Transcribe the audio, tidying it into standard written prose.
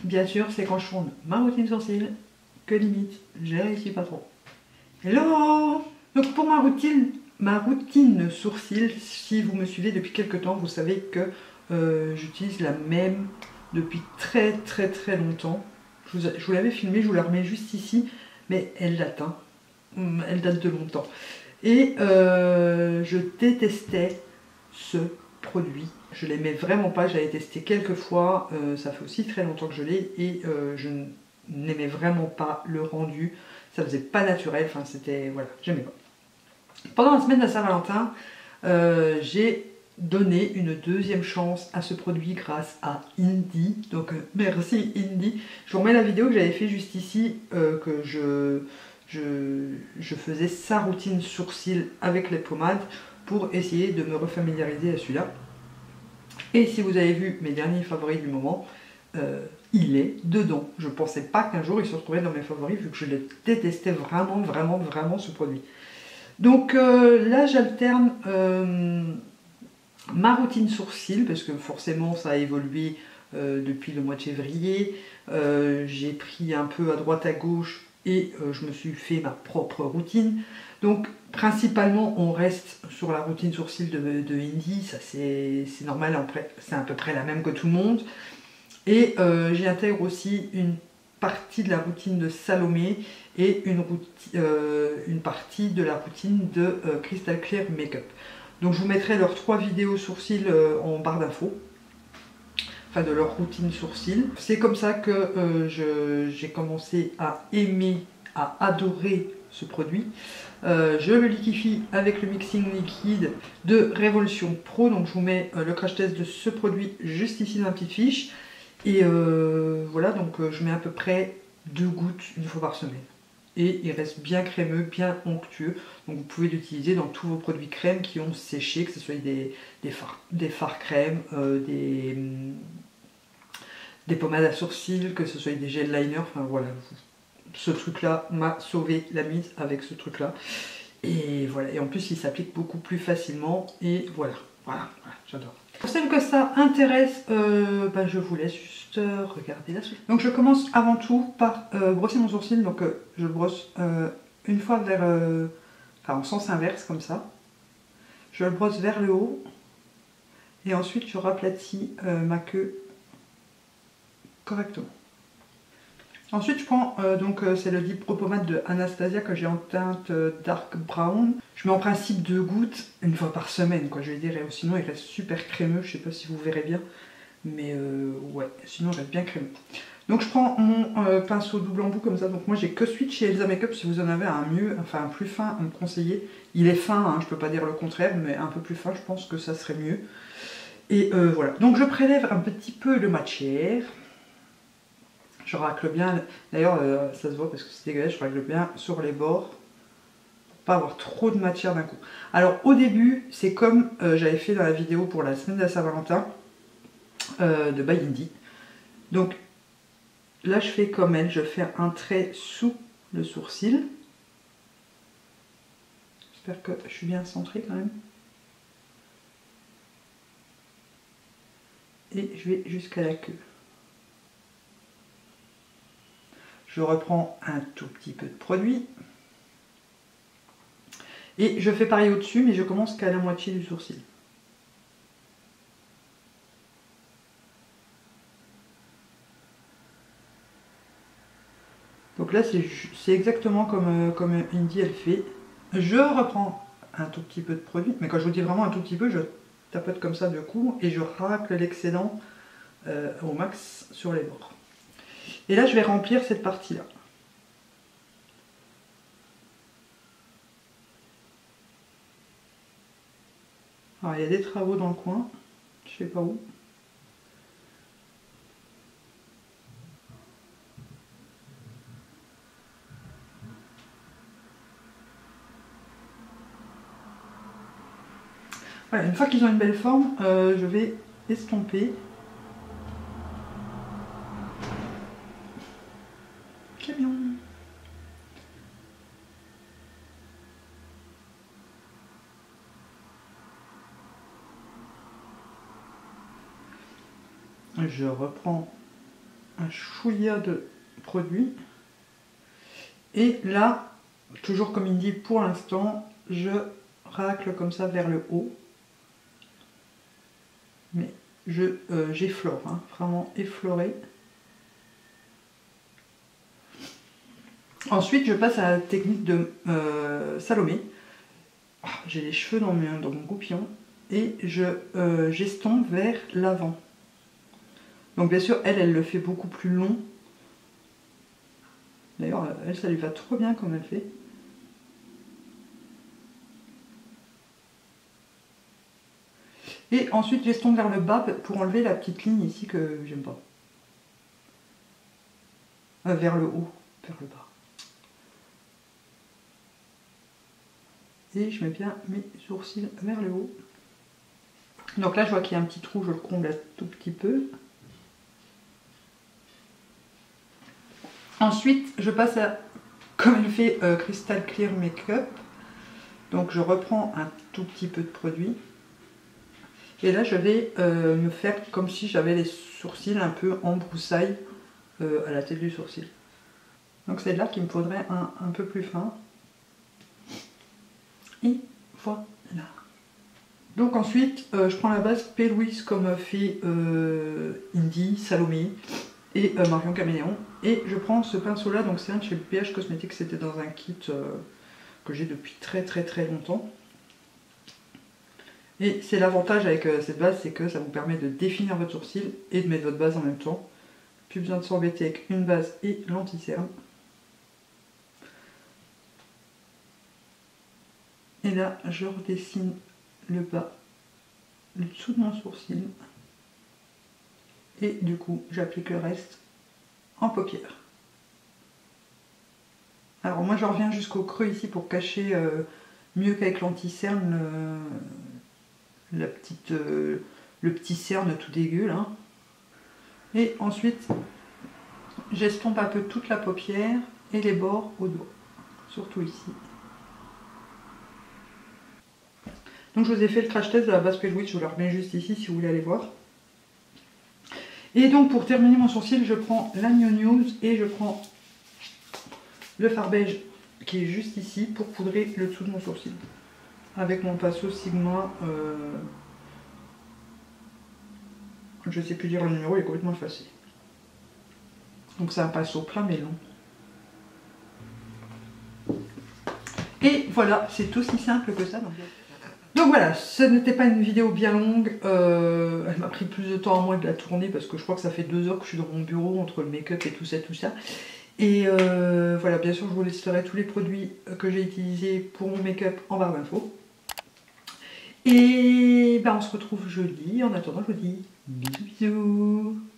bien sûr, c'est quand je tourne ma routine sourcils que limite, j'ai réussi pas trop. Hello! Donc pour ma routine sourcils, si vous me suivez depuis quelques temps, vous savez que j'utilise la même depuis très longtemps. Je vous l'avais filmé, je vous la remets juste ici, mais elle date, hein. Elle date de longtemps. Et je détestais ce produit. Je l'aimais vraiment pas, j'avais testé quelques fois, ça fait aussi très longtemps que je l'ai, et je n'aimais vraiment pas le rendu. Ça faisait pas naturel, enfin c'était, voilà, j'aimais pas. Pendant la semaine de la Saint-Valentin, j'ai donné une deuxième chance à ce produit grâce à Indie. Donc merci Indie. Je vous remets la vidéo que j'avais fait juste ici, que je faisais sa routine sourcils avec les pommades pour essayer de me refamiliariser à celui-là. Et si vous avez vu mes derniers favoris du moment, il est dedans. Je ne pensais pas qu'un jour il se retrouverait dans mes favoris vu que je le détestais vraiment ce produit. Donc là j'alterne ma routine sourcils parce que forcément ça a évolué depuis le mois de février. J'ai pris un peu à droite à gauche et je me suis fait ma propre routine. Donc principalement on reste sur la routine sourcils de Indie, ça c'est normal, c'est à peu près la même que tout le monde. Et j'y intègre aussi une partie de la routine de Salomé et une partie de la routine de Crystal Clear Makeup. Donc je vous mettrai leurs 3 vidéos sourcils en barre d'infos, enfin de leur routine sourcils. C'est comme ça que j'ai commencé à aimer, à adorer ce produit. Je le liquifie avec le mixing liquide de Révolution Pro. Donc je vous mets le crash test de ce produit juste ici dans la petite fiche. Et voilà, donc je mets à peu près 2 gouttes une fois par semaine. Et il reste bien crémeux, bien onctueux. Donc vous pouvez l'utiliser dans tous vos produits crème qui ont séché, que ce soit des fards crème, des pommades à sourcils, que ce soit des gel liners, enfin voilà. Ce truc-là m'a sauvé la mise avec ce truc-là. Et voilà, et en plus il s'applique beaucoup plus facilement. Et voilà, j'adore. Pour celles que ça intéresse, je vous laisse juste regarder la suite. Donc je commence avant tout par brosser mon sourcil. Donc je le brosse une fois en sens inverse comme ça. Je le brosse vers le haut. Et ensuite je raplatis ma queue correctement. Ensuite je prends, c'est le Deep Pro Pommade de Anastasia que j'ai en teinte dark brown. Je mets en principe 2 gouttes une fois par semaine, quoi, je vais dire, et sinon il reste super crémeux, je sais pas si vous verrez bien, mais ouais, sinon il reste bien crémeux. Donc je prends mon pinceau double embout comme ça, donc moi j'ai que celui de chez Elsa Makeup, si vous en avez un mieux, enfin un plus fin, à me conseiller. Il est fin, hein, je peux pas dire le contraire, mais un peu plus fin, je pense que ça serait mieux. Et voilà, donc je prélève un petit peu de matière. Je racle bien, d'ailleurs ça se voit parce que c'est dégueulasse, je racle bien sur les bords pour pas avoir trop de matière d'un coup. Alors au début, c'est comme j'avais fait dans la vidéo pour la semaine de la Saint-Valentin de By Indie. Donc là je fais comme elle, je fais un trait sous le sourcil. J'espère que je suis bien centrée quand même. Et je vais jusqu'à la queue. Je reprends un tout petit peu de produit. Et je fais pareil au-dessus, mais je commence qu'à la moitié du sourcil. Donc là, c'est exactement comme Indie elle fait. Je reprends un tout petit peu de produit, mais quand je vous dis vraiment un tout petit peu, je tapote comme ça de coup et je racle l'excédent au max sur les bords. Et là, je vais remplir cette partie-là. Alors, il y a des travaux dans le coin, je sais pas où. Voilà, une fois qu'ils ont une belle forme, je vais estomper. Camion. Je reprends un chouïa de produit. Et là, toujours comme il dit pour l'instant, je racle comme ça vers le haut. Mais j'effleure, hein, vraiment effleuré. Ensuite, je passe à la technique de Salomé. Oh, j'ai les cheveux dans mon goupillon. Et j'estompe vers l'avant. Donc bien sûr, elle le fait beaucoup plus long. D'ailleurs, elle, ça lui va trop bien comme elle fait. Et ensuite, j'estompe vers le bas pour enlever la petite ligne ici que j'aime pas. Vers le haut, vers le bas. Et je mets bien mes sourcils vers le haut. Donc là, je vois qu'il y a un petit trou, je le comble un tout petit peu. Ensuite, je passe à, comme elle fait Crystal Clear Makeup. Donc je reprends un tout petit peu de produit. Et là, je vais me faire comme si j'avais les sourcils un peu en broussaille à la tête du sourcil. Donc c'est là qu'il me faudrait un peu plus fin. Et voilà. Donc ensuite, je prends la base P. Louise comme fait Indy, Salomé et Marion Caméléon. Et je prends ce pinceau là, donc c'est un de chez PH Cosmetics, c'était dans un kit que j'ai depuis très longtemps. Et c'est l'avantage avec cette base, c'est que ça vous permet de définir votre sourcil et de mettre votre base en même temps. Plus besoin de s'embêter avec une base et l'anti-cerne. Et là, je redessine le bas, le dessous de mon sourcil. Et du coup, j'applique le reste en paupière. Alors moi, je reviens jusqu'au creux ici pour cacher mieux qu'avec l'anti-cerne le petit cerne tout dégueu là. Et ensuite, j'estompe un peu toute la paupière et les bords au doigt, surtout ici. Donc je vous ai fait le crash test de la base P. Louise, je vous la remets juste ici si vous voulez aller voir. Et donc pour terminer mon sourcil, je prends la New News et je prends le fard beige qui est juste ici pour poudrer le dessous de mon sourcil. Avec mon pinceau Sigma, je ne sais plus dire le numéro, il est complètement effacé. Donc c'est un pinceau plein mais long. Et voilà, c'est aussi simple que ça. Donc voilà, ce n'était pas une vidéo bien longue, elle m'a pris plus de temps à moi de la tourner parce que je crois que ça fait 2 heures que je suis dans mon bureau entre le make-up et tout ça. Et voilà, bien sûr je vous laisserai tous les produits que j'ai utilisés pour mon make-up en barre d'infos. Et ben on se retrouve jeudi, en attendant je vous dis bisous bisous.